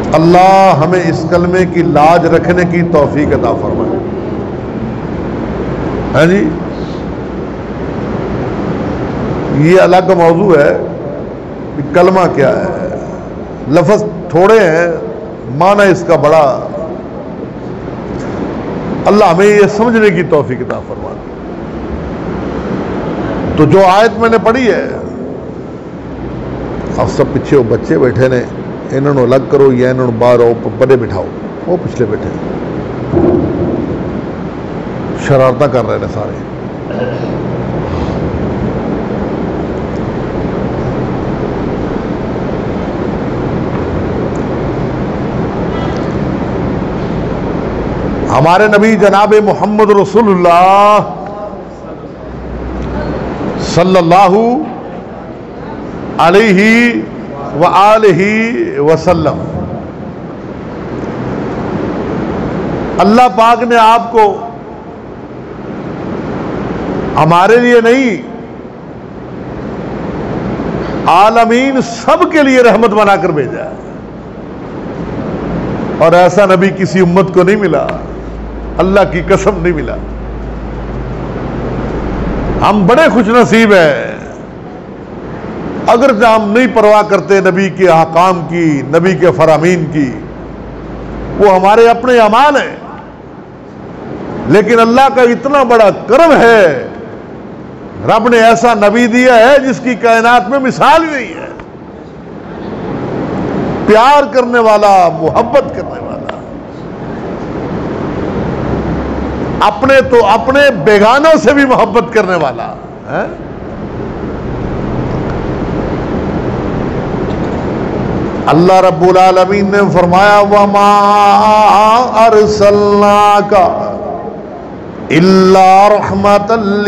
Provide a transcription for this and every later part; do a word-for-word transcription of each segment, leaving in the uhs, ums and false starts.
اللہ ہمیں اس کلمے کی لاج رکھنے کی توفیق عطا فرمائے. ہاں جی، یہ الگ موضوع ہے کہ کلمہ کیا ہے. لفظ تھوڑے ہیں، معنی اس کا بڑا. اللہ ہمیں یہ سمجھنے کی توفیق عطا فرمائے. تو جو آیت میں نے پڑھی ہے، اب سب پیچھے وہ بچے بیٹھے نے، انہوں نے الگ کرو یا انہوں نے باہر آؤ بڑے بٹھاؤ، وہ پچھلے بیٹھے شرارتیں کر رہے ہیں سارے. ہمارے نبی جناب محمد رسول اللہ صلی اللہ علیہ وآلہ وسلم، اللہ پاک نے آپ کو ہمارے لیے نہیں، عالمین سب کے لیے رحمت بنا کر بھیجا ہے. اور ایسا نبی کسی امت کو نہیں ملا، اللہ کی قسم نہیں ملا. ہم بڑے خوش نصیب ہیں. اگر ہم نہیں پرواہ کرتے نبی کے احکام کی، نبی کے فرامین کی، وہ ہمارے اپنے اعمال ہیں، لیکن اللہ کا اتنا بڑا کرم ہے، رب نے ایسا نبی دیا ہے جس کی کائنات میں مثال ہی نہیں ہے. پیار کرنے والا، محبت کرنے والا، اپنے تو اپنے بیگانوں سے بھی محبت کرنے والا ہے. اللہ رب العالمین نے فرمایا وَمَا أَرْسَلْنَاكَ إِلَّا رَحْمَةً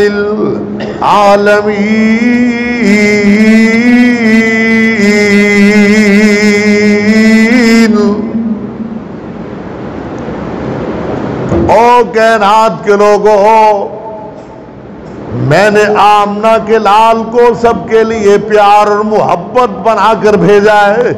لِّلْعَالَمِينَ. او کائنات کے لوگوں، میں نے آمنہ کے لال کو سب کے لیے پیار اور محبت بنا کر بھیجا ہے.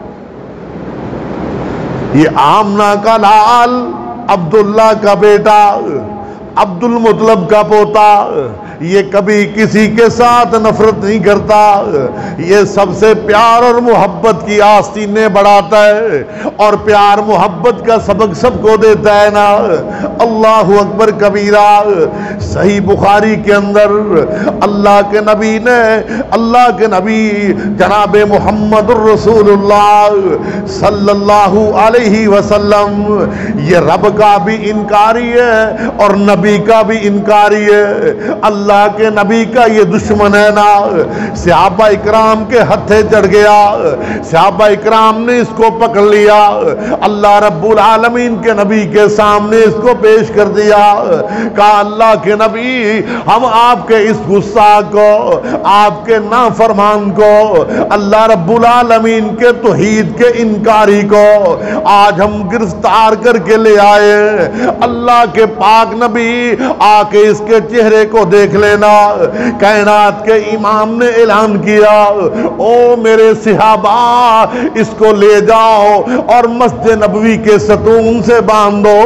یہ آمنہ کا لال، عبداللہ کا بیٹا، عبد المطلب کا پوتا، یہ کبھی کسی کے ساتھ نفرت نہیں کرتا، یہ سب سے پیار اور محبت کی آستینیں بڑھاتا ہے، اور پیار محبت کا سبق سب کو دیتا ہے نا. اللہ اکبر کبیرہ. صحیح بخاری کے اندر اللہ کے نبی نے، اللہ کے نبی جناب محمد الرسول اللہ صلی اللہ علیہ وسلم، یہ رب کا بھی انکاری ہے اور نبی کا بھی انکاری ہے. اللہ کے نبی کا یہ دشمن ہے نا. صحابہ اکرام کے ہتھے چڑھ گیا، صحابہ اکرام نے اس کو پکڑ لیا، اللہ رب العالمین کے نبی کے سامنے اس کو پیش کر دیا. کہا اللہ کے نبی، ہم آپ کے اس غصہ کو، آپ کے نافرمان کو، اللہ رب العالمین کے توحید کے انکاری کو آج ہم گرفتار کر کے لے آئے. اللہ کے پاک نبی آ کے اس کے چہرے کو دیکھ لینا. کائنات کے امام نے اعلان کیا، او میرے صحابہ، اس کو لے جاؤ اور مسجد نبوی کے ستون سے باندھو.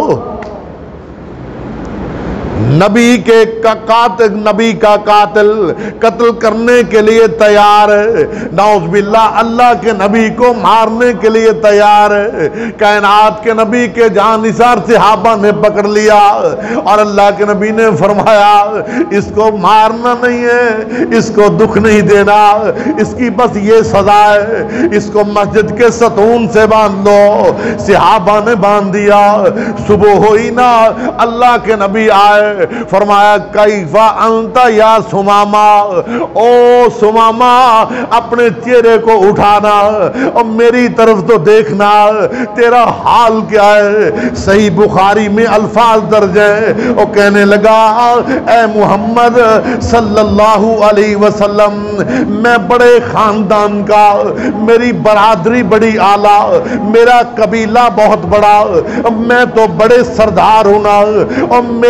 نبی کے قاتل، نبی کا قاتل قتل کرنے کے لیے تیار ہے، نعوذ باللہ اللہ کے نبی کو مارنے کے لیے تیار ہے. کائنات کے نبی کے جان نثار صحابہ نے پکڑ لیا اور اللہ کے نبی نے فرمایا اس کو مارنا نہیں ہے، اس کو دکھ نہیں دینا، اس کی بس یہ سزا ہے، اس کو مسجد کے ستون سے باندھ لو. صحابہ نے باندھ دیا. صبح ہوئی نا، اللہ کے نبی آئے، فرمایا کیفا انت یا سمامہ، او سمامہ اپنے چہرے کو اٹھانا اور میری طرف تو دیکھنا، تیرا حال کیا ہے. صحیح بخاری میں الفاظ درج ہیں. وہ کہنے لگا اے محمد صلی اللہ علیہ وسلم، میں بڑے خاندان کا، میری برادری بڑی اعلیٰ، میرا قبیلہ بہت بڑا، میں تو بڑے سردار ہوں نا، اور میری تو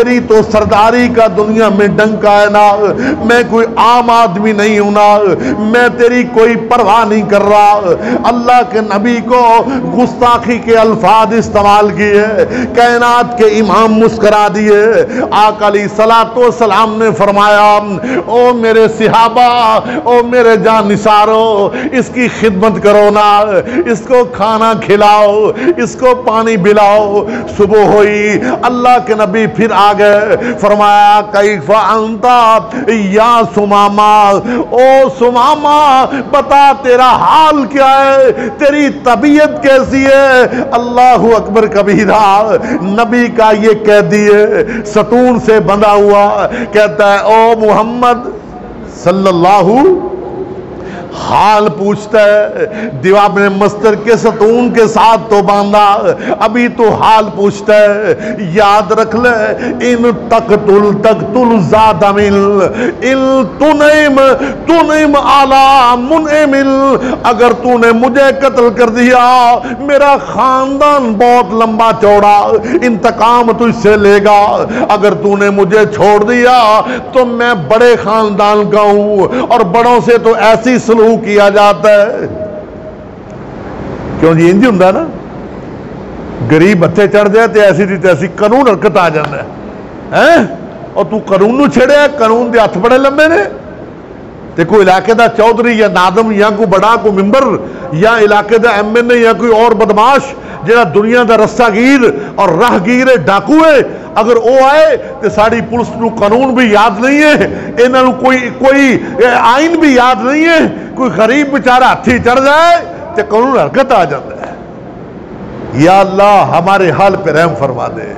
سرداری کا دنیا میں ڈنکا ہے نا، میں کوئی عام آدمی نہیں ہوں نا، میں تیری کوئی پرواہ نہیں کر رہا۔ اللہ کے نبی کو گستاخی کے الفاظ استعمال کیے، کائنات کے امام مسکرا دیے۔ آقا علیہ الصلوۃ والسلام نے فرمایا، او میرے صحابہ، او میرے جان نثارو، اس کی خدمت کرو نا، اس کو کھانا کھلاؤ، اس کو پانی پلاؤ۔ صبح ہوئی، اللہ کے نبی پھر آ گئے، فرمایا کیف انت یا سمامہ، او سمامہ بتا تیرا حال کیا ہے، تیری طبیعت کیسی ہے؟ اللہ اکبر کبیرہ، نبی کا یہ کہہ دیے ستون سے بندھا ہوا، کہتا ہے او محمد صلی اللہ حال پوچھتا ہے، دیواب نے مستر کے ستون کے ساتھ تو باندھا، ابھی تو حال پوچھتا ہے۔ یاد رکھ لے، ان تقتل تقتل زاد مل ان تنعم تنعم علی منعم، اگر تو نے مجھے قتل کر دیا میرا خاندان بہت لمبا چوڑا انتقام تجھ سے لے گا، اگر تو نے مجھے چھوڑ دیا تو میں بڑے خاندان کا ہوں، اور بڑوں سے تو ایسی سلوک کیا جاتا ہے۔ کیوں جی انجی ہوں نا، گریب بچے چڑھ جائے تو ایسی تھی تیسی قانون حرکت آ جانا ہے، اور تو قانون نو چھڑے، قانون دے ہاتھ بڑے لمبے نے، تے کوئی علاقے دا چودھری یا نادم یا کوئی بڑا کوئی ممبر یا علاقے دا ایم این اے یا کوئی اور بدماش جہاں دنیا دا رسہ گیر اور راہ گیر ڈاکو ہے، اگر وہ آئے تو ساری پولیس نو قانون بھی یاد نہیں ہے، انہوں کوئی کوئی آئین بھی یاد نہیں ہے، کوئی غریب بیچارہ ہاتھی چڑھ جائے تو قانون حرکت آ جاتا ہے۔ یا اللہ ہمارے حال پہ رحم فرما دے۔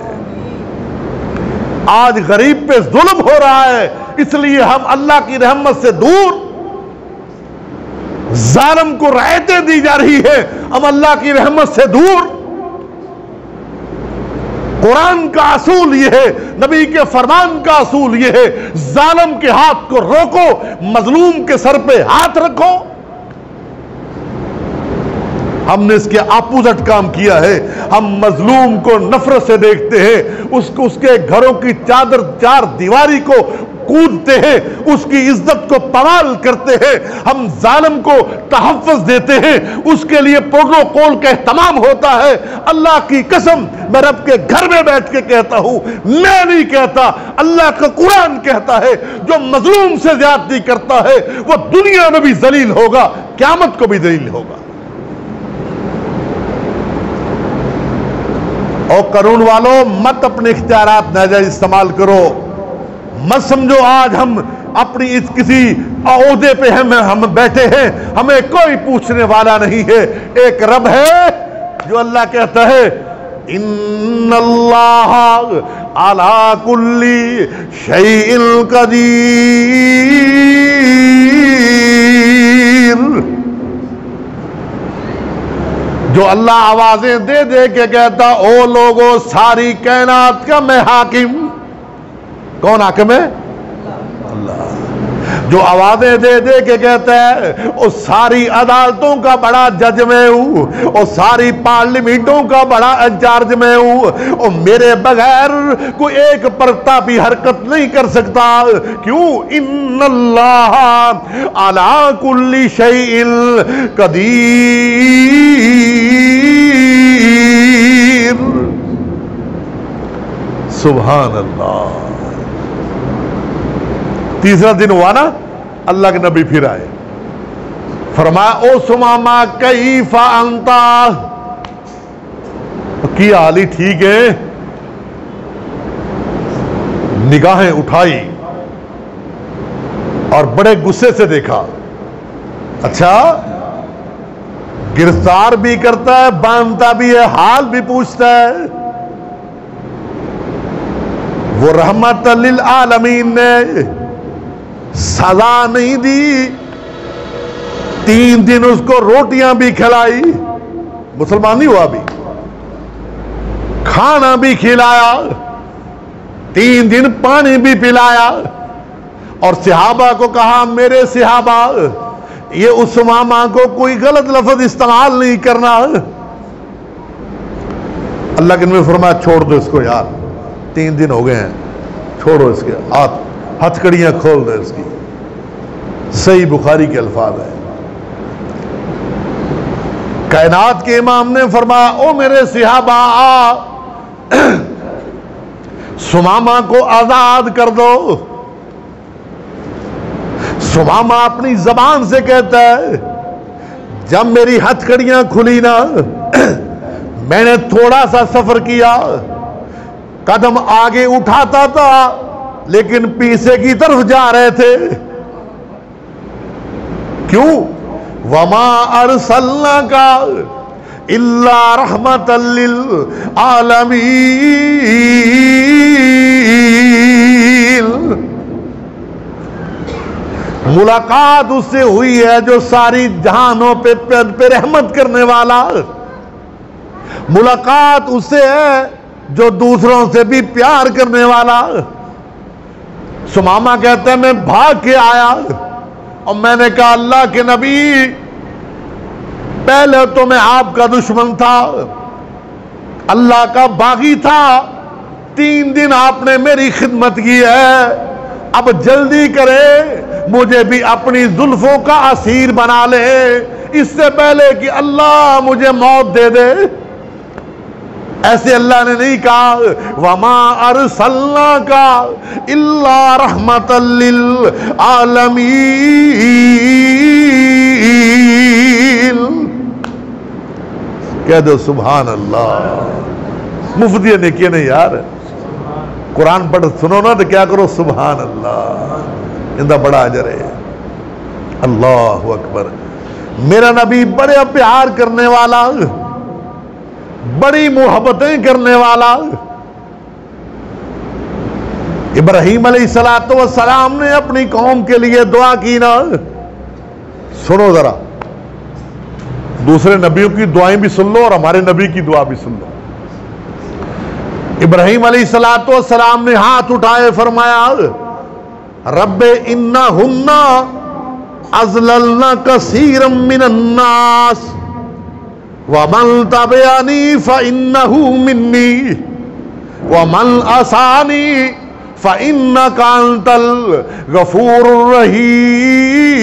آج غریب پہ ظلم ہو رہا ہے، اس لیے ہم اللہ کی رحمت سے دور، ظالم کو رعایتیں دی جا رہی ہے، ہم اللہ کی رحمت سے دور۔ قرآن کا اصول یہ ہے، نبی کے فرمان کا اصول یہ ہے، ظالم کے ہاتھ کو روکو، مظلوم کے سر پہ ہاتھ رکھو۔ ہم نے اس کے اپوزٹ کام کیا ہے، ہم مظلوم کو نفرت سے دیکھتے ہیں، اس کو اس کے گھروں کی چادر چار دیواری کو کودتے ہیں، اس کی عزت کو پامال کرتے ہیں، ہم ظالم کو تحفظ دیتے ہیں، اس کے لیے پروٹوکول کا اہتمام ہوتا ہے۔ اللہ کی قسم میں رب کے گھر میں بیٹھ کے کہتا ہوں، میں نہیں کہتا، اللہ کا قرآن کہتا ہے، جو مظلوم سے زیادتی کرتا ہے وہ دنیا میں بھی ذلیل ہوگا، قیامت کو بھی ذلیل ہوگا۔ اور قانون والوں مت اپنے اختیارات ناجائز استعمال کرو، مت سمجھو آج ہم اپنی اس کسی عہدے پہ ہم ہم بیٹھے ہیں، ہمیں کوئی پوچھنے والا نہیں ہے۔ ایک رب ہے جو اللہ کہتا ہے ان اللہ علی کل شیء قدیر، جو اللہ آوازیں دے دے کے کہتا او لوگو ساری کائنات کا میں حاکم۔ کون حاکم ہے؟ اللہ۔ جو آوازیں دے دے کے کہتا ہے او ساری عدالتوں کا بڑا جج میں ہوں، او ساری پارلیمنٹوں کا بڑا انچارج میں ہوں، او میرے بغیر کوئی ایک پرتا بھی حرکت نہیں کر سکتا۔ کیوں؟ ان اللہ علی کل شیء قدیر۔ سبحان اللہ۔ تیسرا دن ہوا نا، اللہ کے نبی پھر آئے، فرمایا او سمامہ کیف انتا، کی حالی ٹھیک ہے؟ نگاہیں اٹھائی اور بڑے غصے سے دیکھا، اچھا گرفتار بھی کرتا ہے، باندھتا بھی ہے، حال بھی پوچھتا ہے۔ وہ رحمت للعالمین نے سزا نہیں دی، تین دن اس کو روٹیاں بھی کھلائی، مسلمان نہیں ہوا بھی، کھانا بھی کھلایا، تین دن پانی بھی پلایا، اور صحابہ کو کہا میرے صحابہ یہ اسمامہ کو کوئی غلط لفظ استعمال نہیں کرنا۔ اللہ کے نبی فرمایا چھوڑ دو اس کو یار، تین دن ہو گئے ہیں، چھوڑو اس کے ہاتھ ہتھ کڑیاں کھول دے اس کی. صحیح بخاری کے الفاظ ہیں. کائنات کے امام نے فرمایا او میرے صحابہ سمامہ کو آزاد کر دو. سمامہ اپنی زبان سے کہتا ہے جب میری ہتھ کڑیاں کھلی نا میں نے تھوڑا سا سفر کیا, قدم آگے اٹھاتا تھا لیکن پیچھے کی طرف جا رہے تھے. کیوں؟ وما ارسلناک الا رحمۃ للعالمین. ملاقات اس سے ہوئی ہے جو ساری جہانوں پہ پہ رحمت کرنے والا. ملاقات اس سے ہے جو دوسروں سے بھی پیار کرنے والا. سمامہ کہتے ہیں میں بھاگ کے آیا اور میں نے کہا اللہ کے نبی پہلے تو میں آپ کا دشمن تھا, اللہ کا باغی تھا, تین دن آپ نے میری خدمت کی ہے, اب جلدی کرے مجھے بھی اپنی زلفوں کا اسیر بنا لے اس سے پہلے کہ اللہ مجھے موت دے دے. ایسے اللہ نے نہیں کہا وما ارسلناک الا رحمۃ للعالمین. کہہ دو سبحان اللہ. مفتی نے کیا نہیں یار, قرآن پڑھ سنو نا تو کیا کرو سبحان اللہ, اندہ بڑا اجر ہے. اللہ اکبر. میرا نبی بڑے پیار کرنے والا, بڑی محبتیں کرنے والا. ابراہیم علیہ الصلوۃ والسلام نے اپنی قوم کے لیے دعا کی نا, سنو ذرا, دوسرے نبیوں کی دعائیں بھی سن لو اور ہمارے نبی کی دعا بھی سن لو. ابراہیم علیہ الصلوۃ والسلام نے ہاتھ اٹھائے, فرمایا رب انہن اضللن کثیرا من الناس ومن تبعنی فإنہ منی ومن عصانی فإنک انت الغفور الرحیم.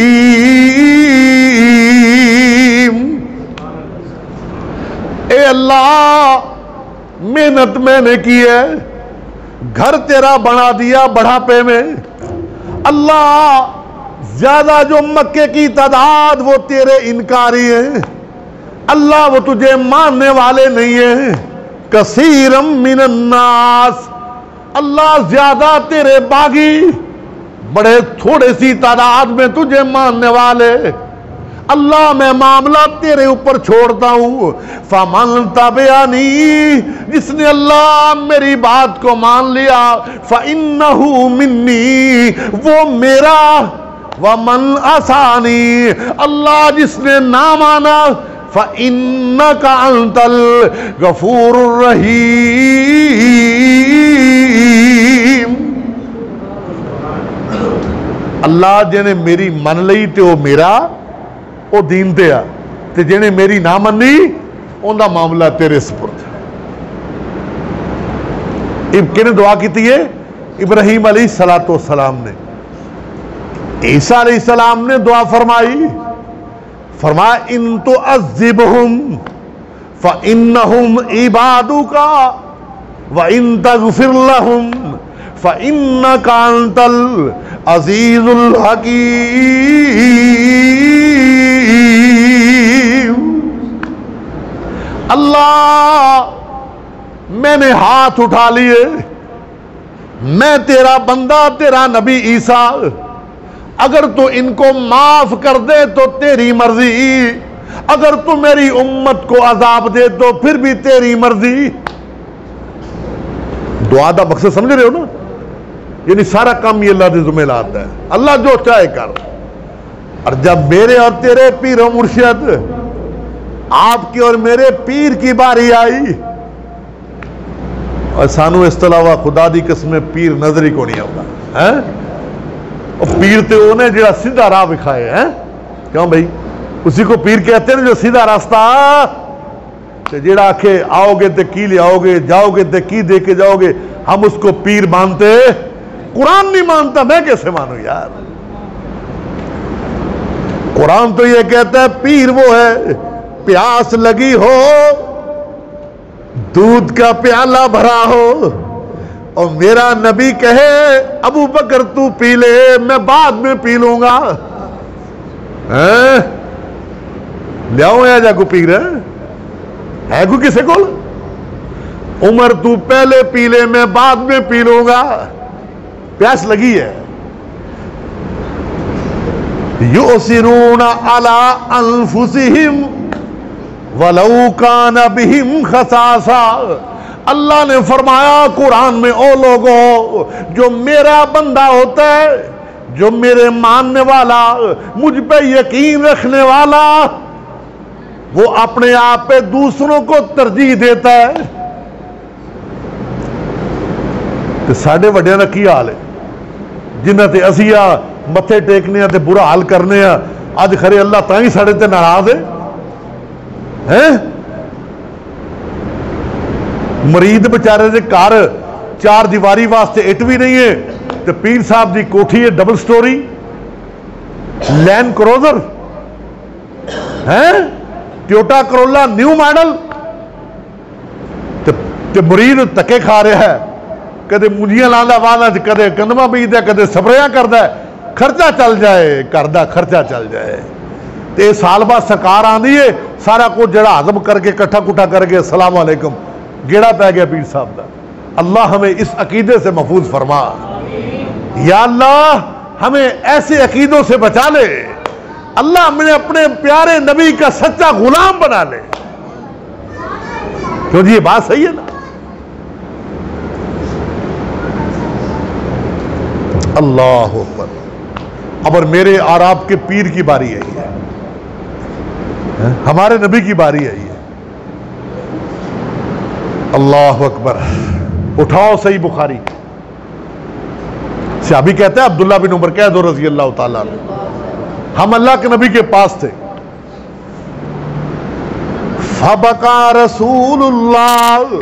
اے اللہ محنت میں نے کی ہے, گھر تیرا بنا دیا بڑھاپے میں, اللہ زیادہ جو مکے کی تعداد وہ تیرے انکاری ہیں, اللہ وہ تجھے ماننے والے نہیں ہیں. کثیرم من الناس, اللہ زیادہ تیرے باغی, بڑے تھوڑے سی تعداد میں تجھے ماننے والے. اللہ میں معاملہ تیرے اوپر چھوڑتا ہوں. فمن تبعنی, جس نے اللہ میری بات کو مان لیا, فإنہ منی, وہ میرا. ومن عصانی, اللہ جس نے نہ مانا, فإنک انت الغفور الرحیم. اللہ جنے میری من لئی تے وہ میرا وہ دین تے آ, تے جنے میری نہ منی ان دا معاملہ تیرے سپرد. اب کنے دعا کیتی ہے؟ ابراہیم علیہ الصلوۃ والسلام نے. عیسیٰ علیہ السلام نے دعا فرمائی, فرمایا ان تعذبہم فإنہم عبادک وإن تغفر لہم فإنک انت العزیز الحکیم. اللہ میں نے ہاتھ اٹھا لیے, میں تیرا بندہ تیرا نبی عیسیٰ, اگر تو ان کو معاف کر دے تو تیری مرضی, اگر تو میری امت کو عذاب دے تو پھر بھی تیری مرضی. دعا دا مقصد سمجھ رہے ہو نا, یعنی سارا کام یہ اللہ کے ذمہ لاتا ہے, اللہ جو چاہے کر. اور جب میرے اور تیرے پیر و مرشد, آپ کی اور میرے پیر کی باری آئی, اور سانو اس طلبہ خدا دی قسم پیر نظر ہی کو نہیں آتا ہے. پیر تے وہ نے جڑا سیدھا راہ دکھائے ہیں, کیوں بھائی اسی کو پیر کہتے ہیں جو سیدھا راستہ, جڑا آکھے آؤ گے تے کی لے آؤ گے, جاؤ گے تے کی دے کے جاؤ گے, ہم اس کو پیر مانتے قرآن نہیں مانتا میں کیسے مانوں یار؟ قرآن تو یہ کہتا ہے پیر وہ ہے پیاس لگی ہو دودھ کا پیالہ بھرا ہو، اور میرا نبی کہے ابو بکر تو پی لے میں بعد میں پی لوں گا، لیاؤ یا جا کو پی رہے ہے کو کسے کو؟ عمر تو پہلے پی لے میں بعد میں پی لوں گا، پیاس لگی ہے۔ یؤثرون علی انفسہم وَلَوْ كَانَ بِهِمْ خَصَاصَةٌ، اللہ نے فرمایا قرآن میں او لوگوں جو میرا بندہ ہوتا ہے، جو میرے ماننے والا، مجھ پہ یقین رکھنے والا، وہ اپنے آپ پہ دوسروں کو ترجیح دیتا ہے۔ تو ساڑھے وڈیاں دا کی حال ہے جنہ تے اسیہ متھے ٹیکنے تے برا حال کرنے آج خرے اللہ تائیں ساڑھے تے ناراض ہے ہیں؟ مرید بچارے دے کار چار دیواری واسطے اٹ بھی نہیں ہے تو پیر صاحب دی کوٹھی ہے ڈبل سٹوری لینڈ کروزر ہیں ٹیوٹا کرولا نیو ماڈل، تو مرید تکے کھا رہا ہے، کدے مجھیاں لاندا والا کدے کندما بیجدا ہے کدے سپریاں کردا ہے، خرچہ چل جائے کردا خرچہ چل جائے۔ تے سال بعد سرکار آندی ہے سارا کچھ جڑا ہضم کر کے کٹھا کٹھا کر کے السلام علیکم گیڑا پہ گیا پیر صاحب دا۔ اللہ ہمیں اس عقیدے سے محفوظ فرما، یا اللہ ہمیں ایسے عقیدوں سے بچا لے، اللہ ہمیں اپنے پیارے نبی کا سچا غلام بنا لے۔ کیوں جی یہ بات صحیح ہے نا؟ اللہ اکبر۔ اب اور میرے اور آپ کے پیر کی باری ہے، ہمارے نبی کی باری ہے یہ۔ اللہ اکبر۔ اٹھاؤ صحیح بخاری، صحابی کہتا ہے عبداللہ بن عمر کہہ دو رضی اللہ تعالیٰ عنہ، ہم اللہ کے نبی کے پاس تھے، فبکا رسول اللہ،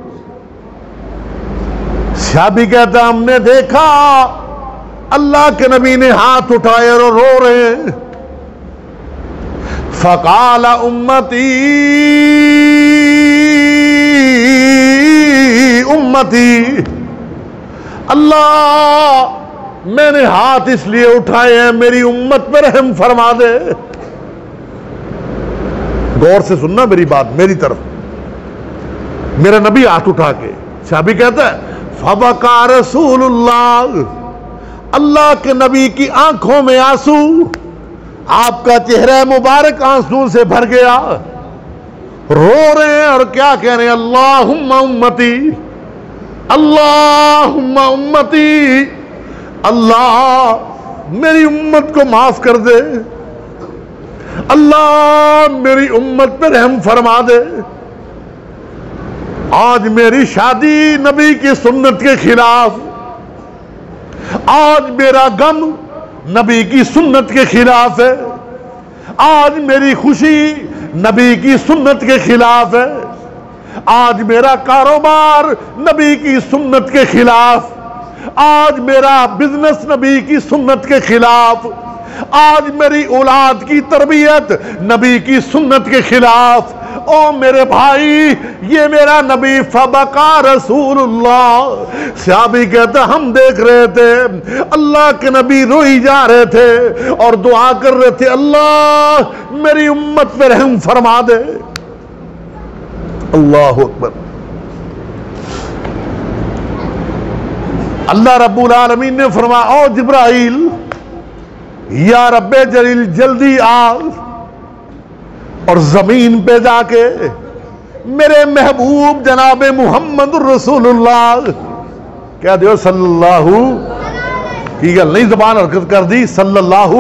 صحابی کہتا ہے ہم نے دیکھا اللہ کے نبی نے ہاتھ اٹھائے اور رو رہے ہیں، فقال امتی امتی، اللہ میں نے ہاتھ اس لیے اٹھائے ہیں میری امت پر رحم فرما دے۔ غور سے سننا میری بات، میری طرف، میرا نبی ہاتھ اٹھا کے، صحابی کہتا ہے فبکا رسول اللہ، اللہ کے نبی کی آنکھوں میں آنسو، آپ کا چہرہ مبارک آنسو سے بھر گیا، رو رہے ہیں اور کیا کہہ رہے ہیں؟ اللہم امتی، اللہم امتی، اللہ میری امت کو معاف کر دے، اللہ میری امت پر رحم فرما دے۔ آج میری شادی نبی کی سنت کے خلاف، آج میرا غم نبی کی سنت کے خلاف ہے، آج میری خوشی نبی کی سنت کے خلاف ہے، آج میرا کاروبار نبی کی سنت کے خلاف، آج میرا بزنس نبی کی سنت کے خلاف، آج میری اولاد کی تربیت نبی کی سنت کے خلاف۔ او میرے بھائی یہ میرا نبی فبکا رسول اللہ، صحابی کہتا ہم دیکھ رہے تھے اللہ کے نبی روئی جا رہے تھے اور دعا کر رہے تھے اللہ میری امت پہ رحم فرما دے۔ اللہ اکبر۔ اللہ رب العالمین نے فرمایا او جبرائیل یا رب جلیل جلدی آ اور زمین پہ جا کے میرے محبوب جناب محمد رسول اللہ کہہ دیو صلی اللہ کی گل نہیں زبان حرکت کر دی، صلی اللہ،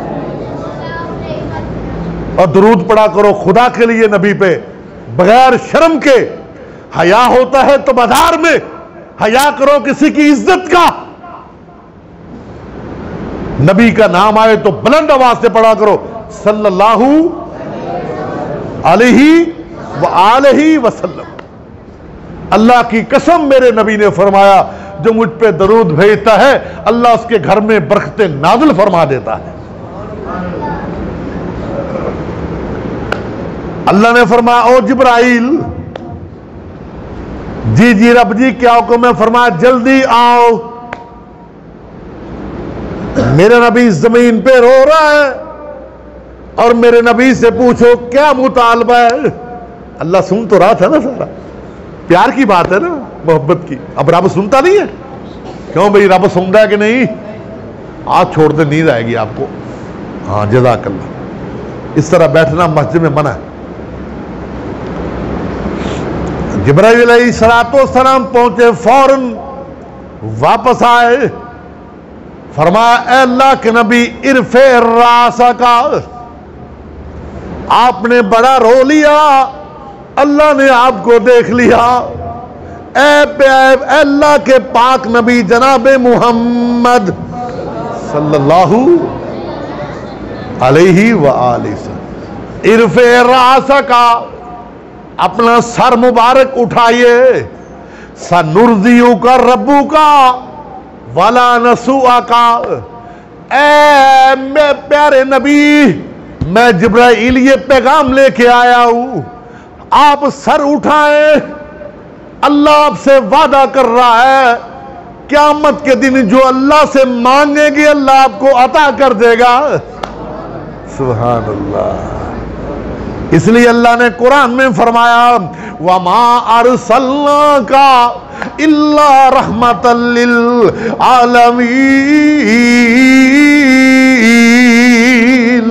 اور درود پڑھا کرو خدا کے لیے نبی پہ بغیر شرم کے۔ حیا ہوتا ہے تو بازار میں حیا کرو کسی کی عزت کا، نبی کا نام آئے تو بلند آواز سے پڑھا کرو صلی اللہ علیہ وآلہ وسلم۔ اللہ کی قسم میرے نبی نے فرمایا جو مجھ پہ درود بھیجتا ہے اللہ اس کے گھر میں برکتیں نازل فرما دیتا ہے۔ اللہ نے فرمایا او جبرائیل، جی جی رب جی کیا حکم ہے؟ فرمایا جلدی آؤ، میرے نبی زمین پہ رو رہا ہے اور میرے نبی سے پوچھو کیا مطالبہ ہے۔ اللہ سن تو رہا تھا نا، سارا پیار کی بات ہے نا، محبت کی۔ اب رب سنتا نہیں ہے؟ کیوں بھئی رب سنتا ہے کہ نہیں؟ آج چھوڑ دے، نیند آئے گی آپ کو۔ ہاں جزاک اللہ۔ اس طرح بیٹھنا مسجد میں منع ہے۔ جبرائیل علیہ الصلوۃ والسلام پہنچے، فوراً واپس آئے، فرمایا اے اللہ کے نبی ارفع راسک، آپ نے بڑا رو لیا، اللہ نے آپ کو دیکھ لیا۔ اے اے اللہ کے پاک نبی جناب محمد صلی اللہ علیہ وآلہ وسلم، ارفع راسک، اپنا سر مبارک اٹھائیے، سنرضیک ربک ولا نسوءک۔ اے میں پیارے نبی، میں جبرائیل یہ پیغام لے کے آیا ہوں، آپ سر اٹھائیں، اللہ آپ سے وعدہ کر رہا ہے قیامت کے دن جو اللہ سے مانگیں گے اللہ آپ کو عطا کر دے گا۔ سبحان اللہ۔ اس لیے اللہ نے قرآن میں فرمایا وَمَا أَرْسَلْنَاكَ إِلَّا رَحْمَةً لِّلْعَالَمِينَ۔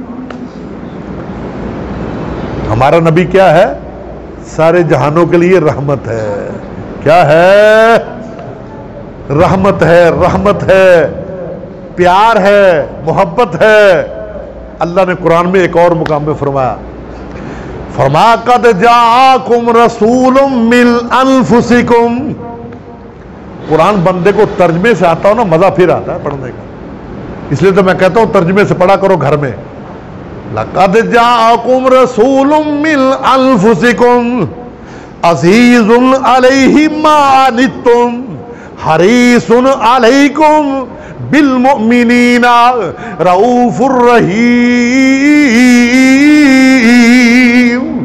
ہمارا نبی کیا ہے؟ سارے جہانوں کے لیے رحمت ہے۔ کیا ہے؟ رحمت ہے، رحمت ہے، پیار ہے، محبت ہے۔ اللہ نے قرآن میں ایک اور مقام میں فرمایا فرمایا قد جاءکم رسول من انفسکم۔ قرآن بندے کو ترجمے سے آتا ہو نا مزہ پھر آتا ہے پڑھنے کا، اس لیے تو میں کہتا ہوں ترجمے سے پڑھا کرو گھر میں۔ لقد جاءکم رسول من انفسکم عزیز علیہ ما عنتم حریص علیکم بالمؤمنین رؤوف الرحیم۔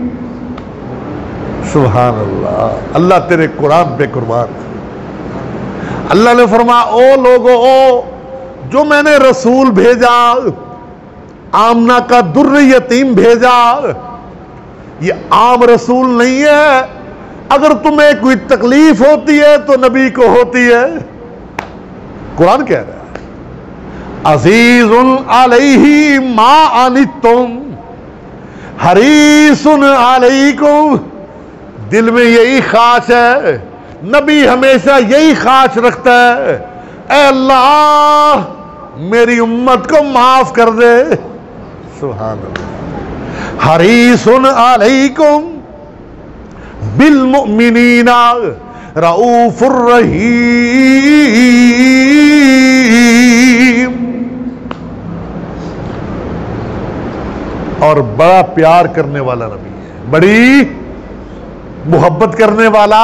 سبحان اللہ، اللہ تیرے قرآن پہ قربان۔ اللہ نے فرمایا او لوگو او جو میں نے رسول بھیجا، آمنہ کا در یتیم بھیجا، یہ عام رسول نہیں ہے، اگر تمہیں کوئی تکلیف ہوتی ہے تو نبی کو ہوتی ہے۔ قرآن کہہ رہا ہے عزیز علیہ ما عنتم حریص علیکم، دل میں یہی خواہش ہے، نبی ہمیشہ یہی خواہش رکھتا ہے اے اللہ میری امت کو معاف کر دے۔ سبحان اللہ۔ حریص علیکم بالمؤمنین رؤوف الرحیم، اور بڑا پیار کرنے والا نبی ہے، بڑی محبت کرنے والا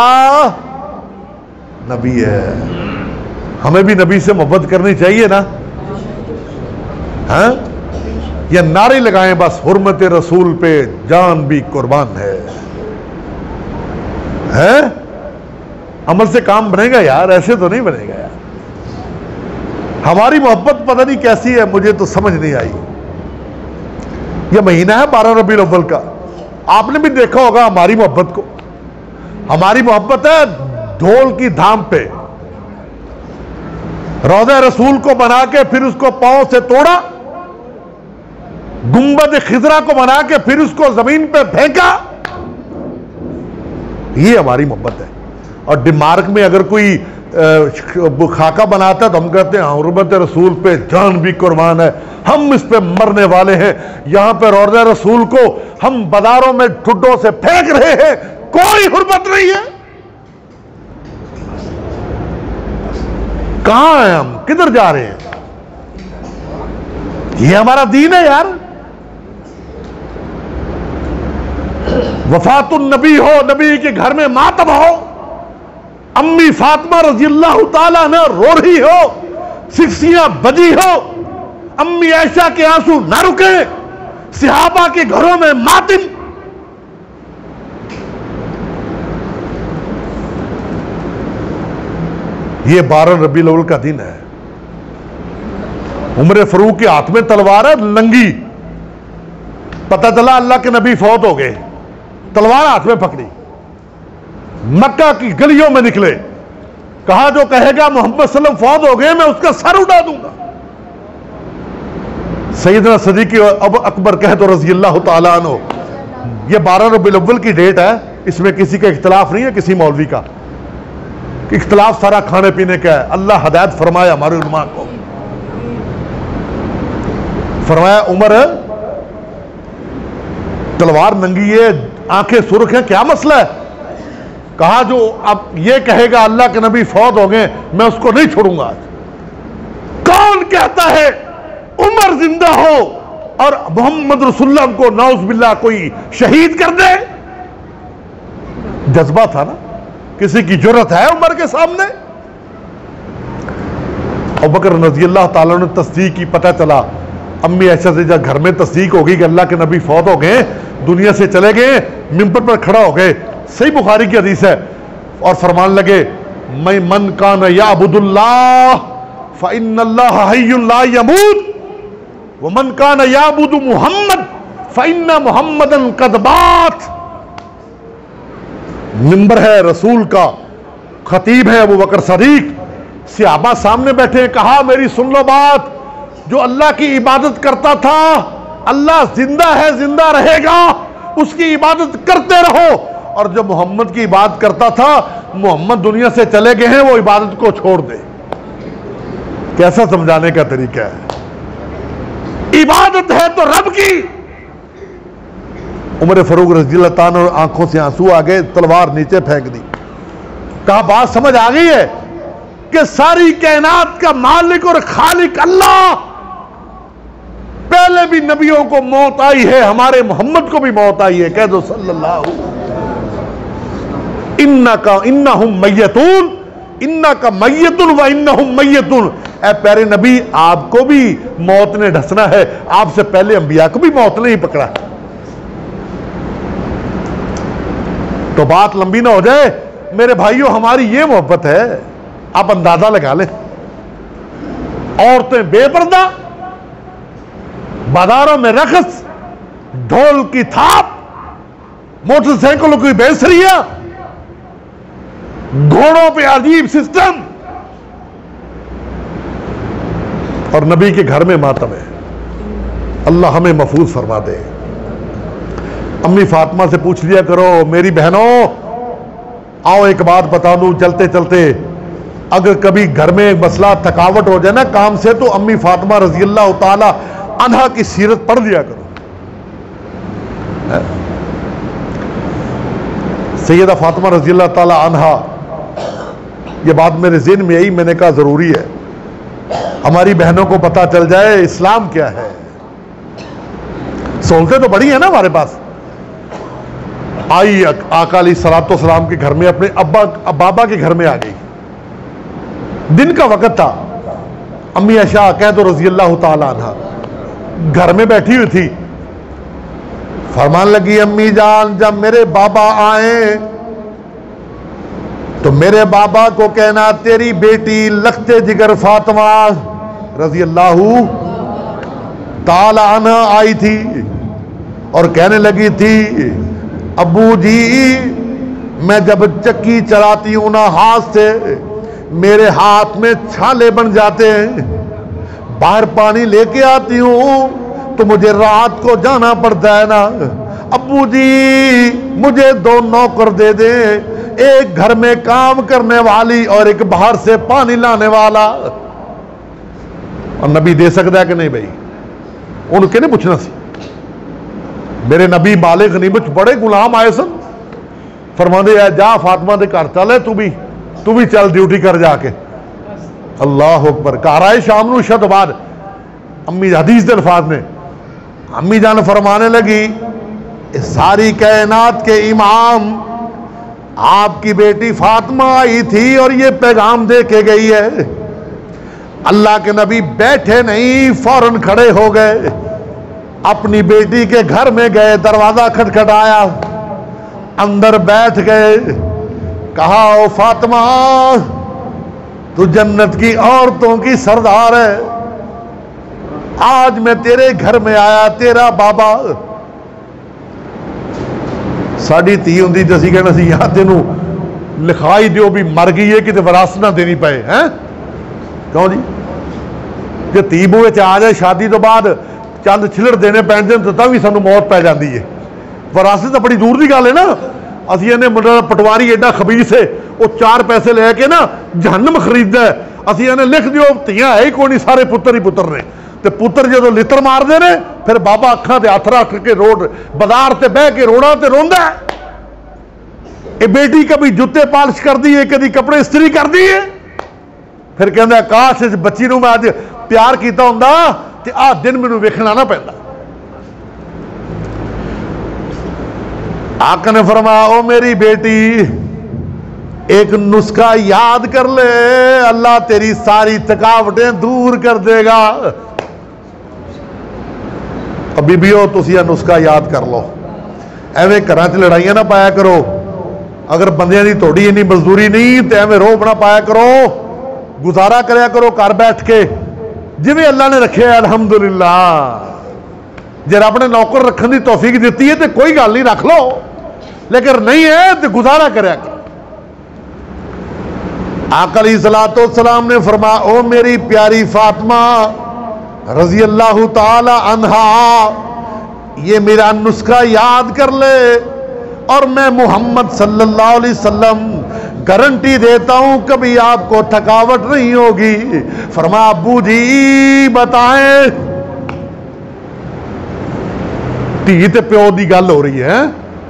نبی ہے۔ ہمیں بھی نبی سے محبت کرنی چاہیے نا؟ ہاں، یا نعرے لگائیں بس حرمت رسول پہ جان بھی قربان ہے؟ ہے عمل سے کام بنے گا یار، ایسے تو نہیں بنے گا یار۔ ہماری محبت پتہ نہیں کیسی ہے، مجھے تو سمجھ نہیں آئی۔ یہ مہینہ ہے بارہ ربیع الاول کا، آپ نے بھی دیکھا ہوگا ہماری محبت کو۔ ہماری محبت ہے ڈھول کی دھام پہ، روضہ رسول کو بنا کے پھر اس کو پاؤں سے توڑا، گنبد خضرا کو بنا کے پھر اس کو زمین پہ پھینکا، یہ ہماری محبت ہے۔ اور ڈنمارک میں اگر کوئی خاکہ بناتا ہے تو ہم کہتے ہیں حرمت رسول پہ جان بھی قربان ہے، ہم اس پہ مرنے والے ہیں۔ یہاں پہ روضہ رسول کو ہم بازاروں میں ٹھڈوں سے پھینک رہے ہیں، کوئی حرمت نہیں ہے۔ کہاں ہیں ہم؟ کدھر جا رہے ہیں؟ یہ ہمارا دین ہے یار۔ وفات النبی ہو، نبی کے گھر میں ماتم ہو، امی فاطمہ رضی اللہ تعالیٰ نے رو رہی ہو، سکسیاں بجی ہو، امی عائشہ کے آنسو نہ رکے، صحابہ کے گھروں میں ماتم. یہ بارہ ربیع الاول کا دن ہے. عمر فاروق کے ہاتھ میں تلوار ہے ننگی. پتہ چلا اللہ کے نبی فوت ہو گئے، تلوار ہاتھ میں پکڑی، مکہ کی گلیوں میں نکلے، کہا جو کہے گا محمد صلی اللہ علیہ وسلم فوت ہو گئے میں اس کا سر اڑا دوں گا. سیدنا صدیق ابو اکبر کہہ تو رضی اللہ تعالیٰ عنہ، یہ بارہ ربیع الاول کی ڈیٹ ہے، اس میں کسی کا اختلاف نہیں ہے، کسی مولوی کا اختلاف سارا کھانے پینے کا ہے. اللہ ہدایت فرمایا ہمارے علماء کو. فرمایا عمر تلوار ننگی ہے، آنکھیں سرخ ہیں، کیا مسئلہ ہے؟ کہا جو اب یہ کہے گا اللہ کے نبی فوت ہو گئے میں اس کو نہیں چھوڑوں گا. کون کہتا ہے عمر زندہ ہو اور محمد رسول اللہ کو نعوذ باللہ کوئی شہید کر دے؟ جذبہ تھا نا، کسی کی جرت ہے عمر کے سامنے؟ ابوبکر رضی اللہ تعالیٰ نے تصدیق کی، پتہ چلا امی عائشہ سے جب گھر میں تصدیق ہو گئی کہ اللہ کے نبی فوت ہو گئے، دنیا سے چلے گئے، منبر پر کھڑا ہو گئے. صحیح بخاری کی حدیث ہے. اور فرمان لگے میں من کان یعبد اللہ فإن اللہ حی لا یموت ومن کان یعبد محمد فإن محمدا قد مات. منبر ہے رسول کا، خطیب ہے ابوبکر صدیق، صحابہ سامنے بیٹھے، کہا میری سن لو بات، جو اللہ کی عبادت کرتا تھا اللہ زندہ ہے، زندہ رہے گا، اس کی عبادت کرتے رہو. اور جو محمد کی عبادت کرتا تھا محمد دنیا سے چلے گئے ہیں، وہ عبادت کو چھوڑ دے. کیسا سمجھانے کا طریقہ ہے؟ عبادت ہے تو رب کی. عمر فاروق رضی اللہ تعالیٰ عنہ آنکھوں سے آنسو آ گئے، تلوار نیچے پھینک دی. کہا بات سمجھ آ گئی ہے کہ ساری کائنات کا مالک اور خالق اللہ، پہلے بھی نبیوں کو موت آئی ہے، ہمارے محمد کو بھی موت آئی ہے. کہہ دو صلی اللہ انکا انہم میتون انکا میتون و انہم میتون. اے پیارے نبی آپ کو بھی موت نے ڈھسنا ہے، آپ سے پہلے انبیاء کو بھی موت نے ہی پکڑا. تو بات لمبی نہ ہو جائے میرے بھائیوں، ہماری یہ محبت ہے، آپ اندازہ لگا لیں. عورتیں بے پردہ، بازاروں میں رقص، ڈھول کی تھاپ، موٹر سائیکلوں کی بیسریاں، گھوڑوں پہ عجیب سسٹم، اور نبی کے گھر میں ماتم ہے. اللہ ہمیں محفوظ فرما دے. امی فاطمہ سے پوچھ لیا کرو میری بہنوں، آؤ ایک بات بتا دوں چلتے چلتے، اگر کبھی گھر میں مسئلہ تھکاوٹ ہو جائے نا کام سے، تو امی فاطمہ رضی اللہ تعالی عنہا کی سیرت پڑھ لیا کرو. سیدہ فاطمہ رضی اللہ تعالی عنہا، یہ بات میرے ذہن میں آئی، میں نے کہا ضروری ہے ہماری بہنوں کو پتہ چل جائے اسلام کیا ہے. سہولتیں تو بڑی ہیں نا ہمارے پاس. آئی آقا علیہ الصلوۃ والسلام کے گھر میں، اپنے ابا بابا کے گھر میں آ گئی. دن کا وقت تھا. امی عائشہ کہہ تو رضی اللہ تعالی عنہا گھر میں بیٹھی ہوئی تھی. فرمان لگی امی جان جب میرے بابا آئیں تو میرے بابا کو کہنا تیری بیٹی لخت جگر فاطمہ رضی اللہ تعالی عنہ آئی تھی اور کہنے لگی تھی ابو جی میں جب چکی چلاتی ہوں نا ہاتھ سے میرے ہاتھ میں چھالے بن جاتے ہیں، باہر پانی لے کے آتی ہوں تو مجھے رات کو جانا پڑتا ہے نا، ابو جی مجھے دو نوکر دے دیں، ایک گھر میں کام کرنے والی اور ایک باہر سے پانی لانے والا. اور نبی دے سکتا ہے کہ نہیں بھائی؟ ان کے نہیں پوچھنا سی. میرے نبی بالغ نہیں بچ بڑے غلام آئے سن، فرماندے جا فاطمہ دے گھر چلے، تو بھی تو بھی چل ڈیوٹی کر جا کے. اللہ اکبر. گھر آئے شام نو عشاء تو بعد، امی حدیث دے الفاظ نے امی جان فرمانے لگی ساری کائنات کے امام آپ کی بیٹی فاطمہ آئی تھی اور یہ پیغام دے کے گئی ہے۔ اللہ کے نبی بیٹھے نہیں، فوراً کھڑے ہو گئے، اپنی بیٹی کے گھر میں گئے، دروازہ کھٹکھٹایا، اندر بیٹھ گئے، کہا او فاطمہ تو جنت کی عورتوں کی سردار ہے، آج میں تیرے گھر میں آیا، تیرا بابا ساڑی تھی ہوں دی جسی کہنا سی یہاں تینوں لکھائی دیو بھی مر گئی ہے کہ تے وراثت نہ دینی پائے ہیں کیوں جی کہ تھی بوئے چاہ جائے شادی تو بعد چند چھلڑ دینے پہن جائیں تو بھی سانو موت پہ جاندی ہے، وراثت تو بڑی دور دی گل ہے نا۔ اسی نے پٹواری ایڈا خبیث ہے وہ چار پیسے لے کے نا جہنم خریدتا ہے، اسی نے لکھ دیو تیاں ہے ہی کوئی نہیں، سارے پتر ہی پتر نے، تے پتر جدو لتر مار دے نے پھر بابا اکھاں تے ہاتھ رکھ کے روڈ بازار تے بہ کے روڑاں تے روندا ہے۔ اے بیٹی کبھی جوتے پالش کر دی ہے، کبھی کپڑے استری کر دی ہے، پھر کہندا ہے کاش اس بچی نوں میں اج پیار کیتا ہوندا تے آ دن مینوں ویکھنا نہ پیندا۔ آقا نے فرمایا او میری بیٹی ایک نسخہ یاد کر لے، اللہ تیری ساری تھکاوٹیں دور کر دے گا۔ ابھی بھی ہو تسی یہ نسخہ یاد کر لو، ایویں گھراں چ لڑائیاں نہ پایا کرو، اگر بندیاں دی توڑی اینی مزدوری نہیں تے ایویں روب نہ پایا کرو، گزارا کریا کرو گھر بیٹھ کے جویں اللہ نے رکھے ہے الحمدللہ۔ جے رب نے نوکر رکھن دی توفیق دیتی ہے تے کوئی گل نہیں رکھ لو، لیکن نہیں ہے تے گزارا کریا کرو۔ آقا علیہ الصلوۃ والسلام نے فرمایا او میری پیاری فاطمہ رضی اللہ تعالی عنہا، یہ میرا نسخہ یاد کر لے اور میں محمد صلی اللہ علیہ وسلم گارنٹی دیتا ہوں کبھی آپ کو تھکاوٹ نہیں ہوگی۔ فرمایا ابو جی بتائیں، دھی تے پیو دی گل ہو رہی ہے،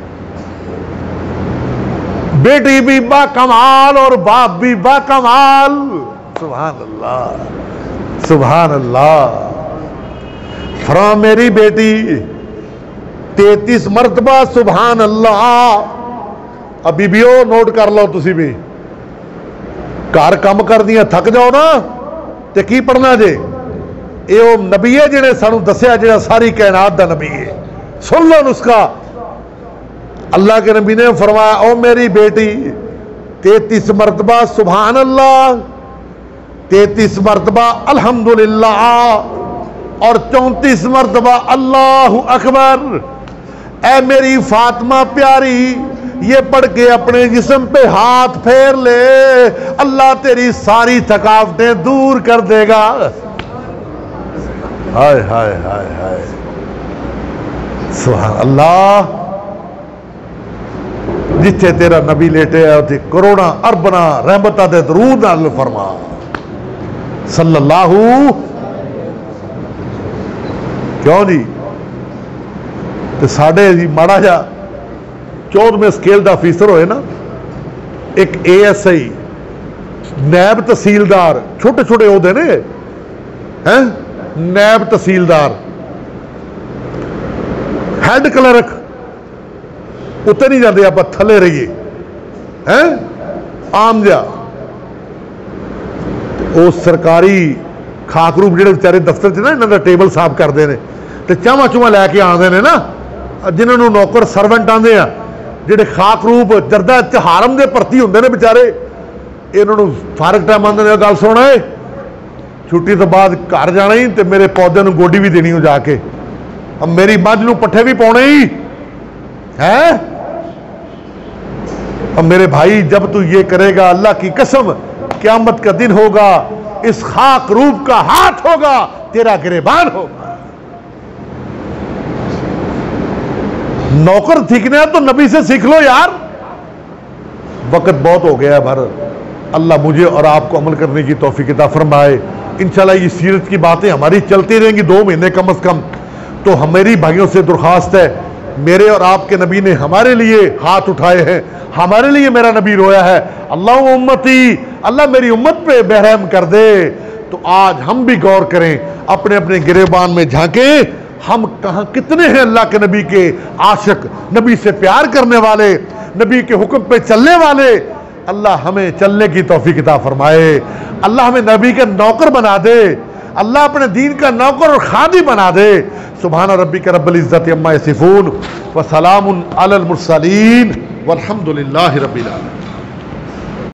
بیٹی بھی با کمال اور باپ بھی با کمال، سبحان اللہ سبحان اللہ۔ فرمایا میری بیٹی تینتیس مرتبہ سبحان اللہ، ابھی بھی ہو نوٹ کر لو تسی بھی، گھر کم کر دیا تھک جاؤ نا تے کی پڑھنا جے، اے او نبی ہے جنہیں سانو دسیا جڑا ساری کائنات دا نبی ہے، سن لو نسخہ۔ اللہ کے نبی نے فرمایا او میری بیٹی تینتیس مرتبہ سبحان اللہ، تینتیس مرتبہ الحمدللہ اور چونتیس مرتبہ اللہ اکبر۔ اے میری فاطمہ پیاری یہ پڑھ کے اپنے جسم پہ ہاتھ پھیر لے، اللہ تیری ساری تھکاوٹیں دور کر دے گا۔ ہائے ہائے ہائے ہائے سبحان اللہ۔ جتھے تیرا نبی لیٹے ہے اتھے کروڑا اربنا رحمتہ دے درود نازل فرما صلی اللہ۔ کیوں جی تے ساڑھے جی ماڑا جا چودھ میں سکیل دا افیسر ہوئے نا، ایک اے ایس آئی، نیب تحصیلدار، چھوٹے چھوٹے عہدے نے ہیں، نیب تحصیلدار، ہیڈ کلرک، اتنے نہیں جاندے آپ تھلے رہیے ہیں عام جا، وہ سرکاری خاکروب جڑے بیچارے دفتر چ نا انہاں دا ٹیبل صاف کرتے ہیں تے چاواں چواں لے کے آندے نے نا، جنہاں نوں نوکر سرونٹ آندے ہیں، جڑے خاکروب جردہ حرم دے پرتی ہوندے نے بیچارے، انہاں نوں فارغ ٹائم آندے نے گل سن اے چھٹی تو بعد گھر جانا ہی تے میرے پودے نوں گوڈی بھی دینی ہو جا کے، اب میری مجھ نوں پٹھے بھی پاؤنے ہی ہے، اب میرے بھائی جب تو یہ کرے گا اللہ کی قسم قیامت کا دن ہوگا، اس خاک روب کا ہاتھ ہوگا، تیرا گریبان ہوگا۔ نوکر سیکھنے ہیں تو نبی سے سیکھ لو یار۔ وقت بہت ہو گیا ہے بھر، اللہ مجھے اور آپ کو عمل کرنے کی توفیق عطا فرمائے۔ انشاءاللہ یہ سیرت کی باتیں ہماری چلتی رہیں گی دو مہینے کم از کم، تو ہماری بھائیوں سے درخواست ہے، میرے اور آپ کے نبی نے ہمارے لیے ہاتھ اٹھائے ہیں، ہمارے لیے میرا نبی رویا ہے، اللہ امتی، اللہ میری امت پہ بہرحم کر دے۔ تو آج ہم بھی غور کریں، اپنے اپنے گریبان میں جھانکیں، ہم کہاں کتنے ہیں اللہ کے نبی کے عاشق، نبی سے پیار کرنے والے، نبی کے حکم پہ چلنے والے۔ اللہ ہمیں چلنے کی توفیق عطا فرمائے، اللہ ہمیں نبی کے نوکر بنا دے، اللہ اپنے دین کا نوکر اور خادم بنا دے۔ سبحان ربک رب العزت عما یصفون وسلام علی المرسلین والحمد للہ رب العالمین۔